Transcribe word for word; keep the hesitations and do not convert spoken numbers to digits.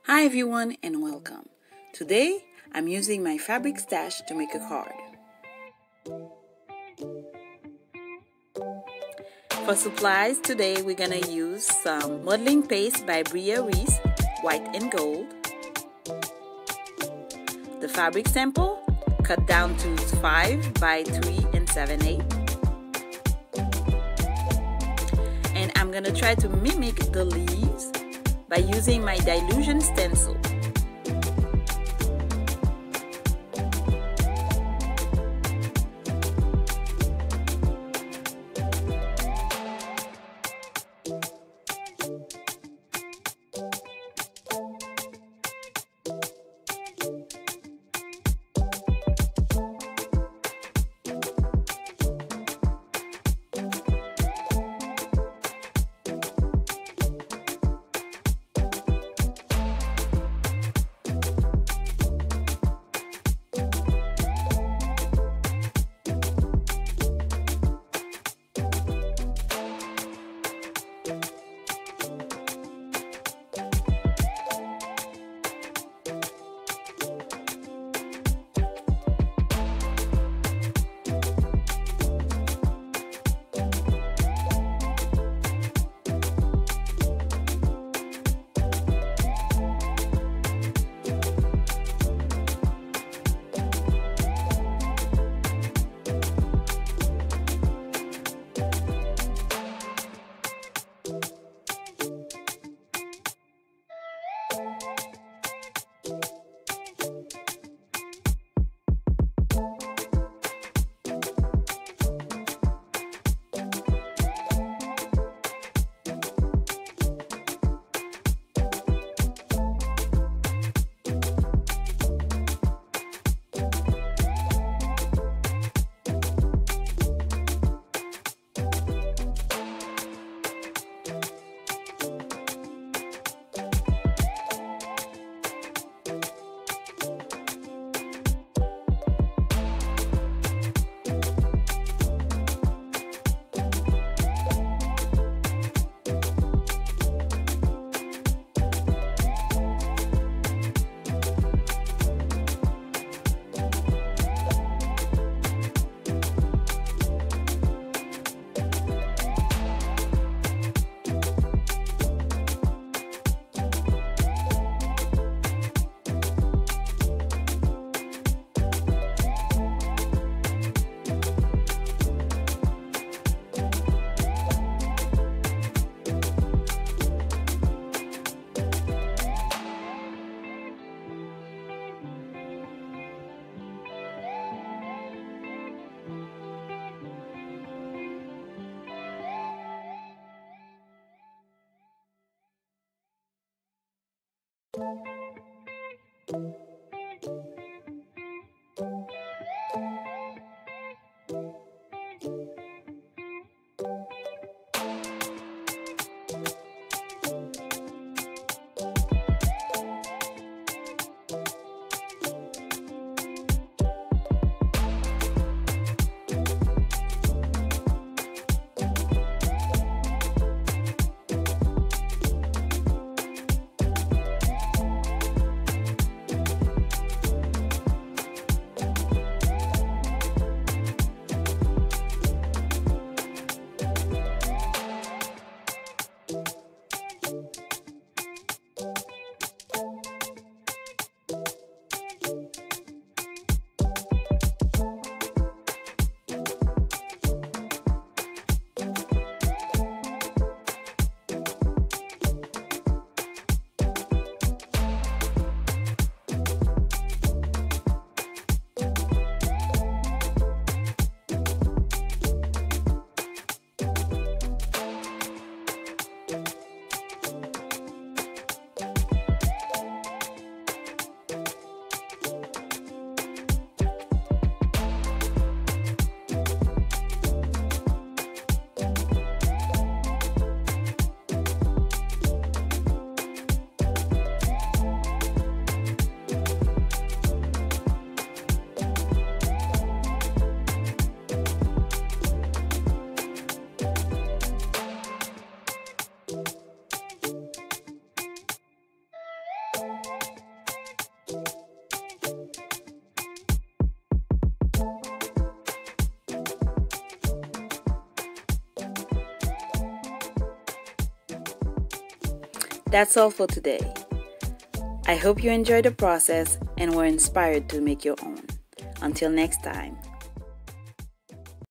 Hi everyone and welcome. Today I'm using my fabric stash to make a card. For supplies today we're gonna use some modeling paste by Bria Reese, white and gold. The fabric sample cut down to five by three and seven eighths. And I'm gonna try to mimic the leaves by using my dilution stencil. That's all for today. I hope you enjoyed the process and were inspired to make your own. Until next time.